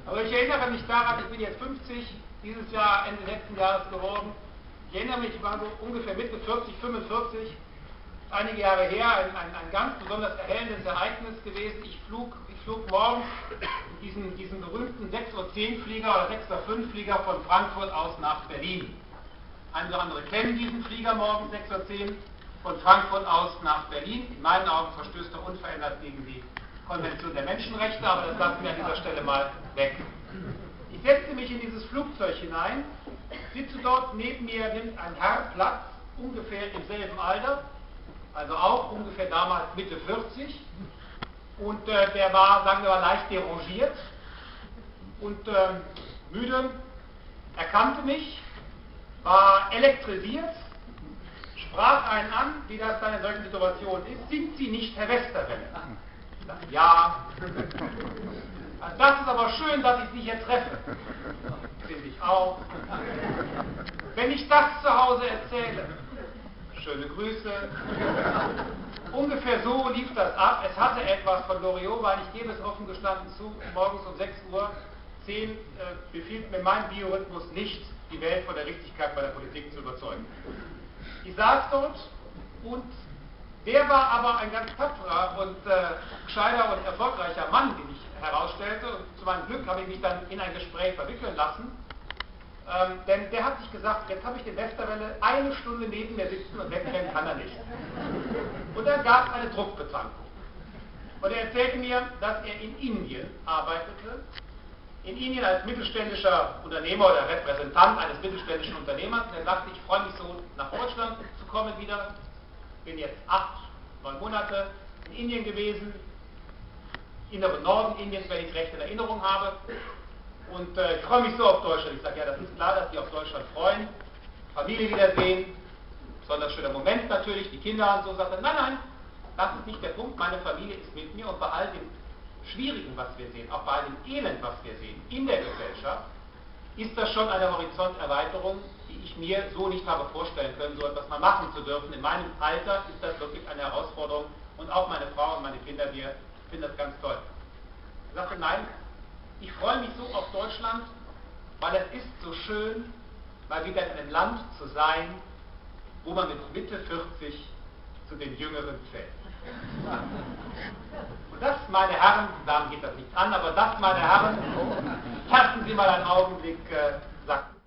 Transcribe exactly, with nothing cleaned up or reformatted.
Aber ich erinnere mich daran, ich bin jetzt fünfzig, dieses Jahr, Ende letzten Jahres geworden. Ich erinnere mich, ich war so ungefähr Mitte vierzig, fünfundvierzig, einige Jahre her, ein, ein, ein ganz besonders erhellendes Ereignis gewesen. Ich flog, ich flog morgens diesen, diesen berühmten sechs Uhr zehn Flieger oder sechs Uhr fünf Flieger von Frankfurt aus nach Berlin. Einige andere kennen diesen Flieger morgens sechs Uhr zehn von Frankfurt aus nach Berlin. In meinen Augen verstößt er unverändert gegen die Konvention der Menschenrechte, aber das lassen wir an dieser Stelle mal weg. Ich setzte mich in dieses Flugzeug hinein, sitze dort, neben mir nimmt ein Herr Platz, ungefähr im selben Alter, also auch ungefähr damals Mitte vierzig, und äh, der war, sagen wir mal, leicht derangiert und äh, müde, erkannte mich, war elektrisiert, sprach einen an, wie das dann in solchen Situationen ist: Sind Sie nicht Herr Westerwelle? Ich sage, ja. Also das ist aber schön, dass ich Sie hier treffe. Finde ich auch. Wenn ich das zu Hause erzähle, schöne Grüße. Ungefähr so lief das ab. Es hatte etwas von Loriot, weil ich gebe es offen gestanden zu, morgens um sechs Uhr zehn äh, befiehlt mir mein Biorhythmus nicht, die Welt von der Richtigkeit bei der Politik zu überzeugen. Ich saß dort und der war aber ein ganz tapferer und äh, gescheiter und erfolgreicher Mann, den ich herausstellte, und zu meinem Glück habe ich mich dann in ein Gespräch verwickeln lassen, ähm, denn der hat sich gesagt, jetzt habe ich den Westerwelle eine Stunde neben mir sitzen und wegrennen kann er nicht. Und dann gab es eine Druckbetankung. Und er erzählte mir, dass er in Indien arbeitete, in Indien als mittelständischer Unternehmer oder Repräsentant eines mittelständischen Unternehmers. Und er sagte, ich freue mich so, nach Deutschland zu kommen wieder. Bin jetzt acht, neun Monate in Indien gewesen, inneren Norden Indiens, wenn ich es recht in Erinnerung habe. Und äh, ich freue mich so auf Deutschland. Ich sage, ja, das ist klar, dass die auf Deutschland freuen. Familie wiedersehen, besonders schöner Moment natürlich, die Kinder und so. Sagt er, nein, nein, das ist nicht der Punkt. Meine Familie ist mit mir, und bei all dem Schwierigen, was wir sehen, auch bei all dem Elend, was wir sehen in der Gesellschaft, ist das schon eine Horizonterweiterung, die ich mir so nicht habe vorstellen können, so etwas mal machen zu dürfen. In meinem Alter ist das wirklich eine Herausforderung, und auch meine Frau und meine Kinder, wir finden das ganz toll. Ich sagte, nein, ich freue mich so auf Deutschland, weil es ist so schön, mal wieder in einem Land zu sein, wo man mit Mitte vierzig zu den Jüngeren zählt. Und das, meine Herren, Damen geht das nicht an, aber das, meine Herren, lassen Sie mal einen Augenblick äh, sacken.